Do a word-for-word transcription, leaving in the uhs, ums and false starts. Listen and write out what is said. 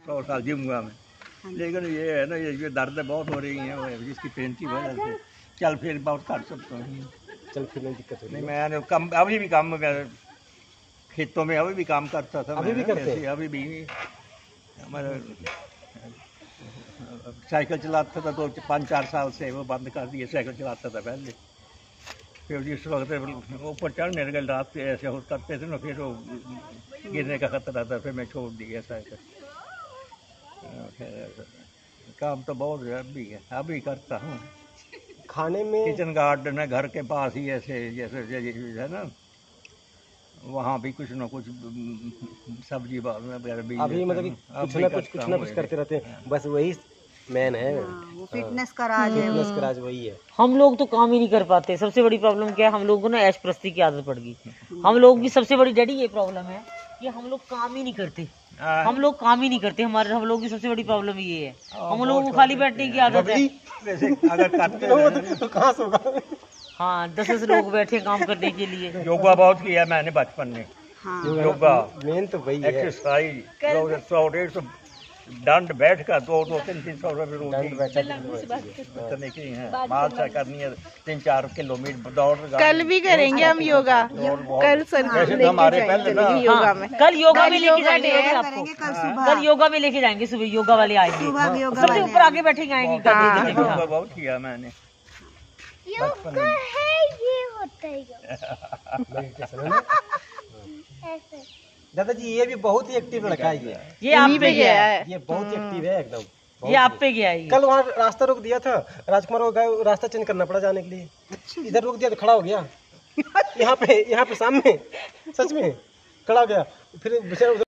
सौ साल जीऊँगा मैं, लेकिन ये है ना, ये दर्द बहुत हो रही है जिसकी पेन की वजह से चल फिर बहुत कर सकता हूँ। चल फिर में दिक्कत हो रही है। नहीं, मैंने कम अभी भी काम खेतों में अभी भी काम करता था। अभी भी करते हैं? अभी भी हमारा साइकिल चलाता था तो पाँच चार साल से वो बंद कर दिए। साइकिल चलाता था पहले, फिर जिस वक्त ऊपर चढ़ने लगे रात से ऐसे हो करते थे ना, फिर वो गिरने का खतरा था, फिर मैं छोड़ दिया साइकिल। काम तो बहुत अभी है, अभी करता हूँ। खाने में किचन गार्डन है घर के पास ही, ऐसे जैसे है ना, वहाँ भी कुछ ना कुछ सब्जी वगैरह भी अभी मतलब कुछ ना कुछ कुछ ना कुछ करते रहते हैं, बस वही मैन है। वो फिटनेस का राज है, फिटनेस का राज वही है। हम लोग तो काम ही नहीं कर पाते। सबसे बड़ी प्रॉब्लम क्या है, हम लोगों को ना ऐश प्रस्ती की आदत पड़ गई। हम लोग की सबसे बड़ी डैडी ये प्रॉब्लम है कि हम लोग काम ही नहीं करते। हम लोग काम ही नहीं करते, हमारे हम लोग की सबसे बड़ी प्रॉब्लम ये है। हम लोगों को खाली बैठने की आदत है। वैसे अगर करते तो कहाँ से होगा? हाँ, दस दस लोग बैठे काम करने के लिए। योगा बहुत किया मैंने बचपन में। हाँ। योगा मेन तो वही है। एक्सरसाइज सौ डेढ़ सौ दंड बैठ कर दो दो तीन तीन सौ रुपये रोज करने की है, मार्च करनी है तीन चार किलोमीटर दौड़। कल भी करेंगे हम योगा, कल सर हमारे पहले ना योगा में कल योगा में लेके जाएंगे आपको। कल सुबह कल योगा में लेके जाएंगे, सुबह योगा वाले आएंगे, सुबह भी योगा सबसे वाले ऊपर आगे बैठेंगे आएंगे करने के लिए। योगा बहुत किया मैंने बचपन में। ये होता है दादाजी ये भी बहुत ही एक्टिव लड़का है। ये ये आप पे गया है, ये बहुत ही एक्टिव है एकदम। ये आप पे गया है। कल वहाँ रास्ता रोक दिया था राजकुमार को, गए रास्ता चेंज करना पड़ा जाने के लिए। इधर रोक दिया तो खड़ा हो गया यहाँ पे, यहाँ पे सामने सच में खड़ा हो गया। फिर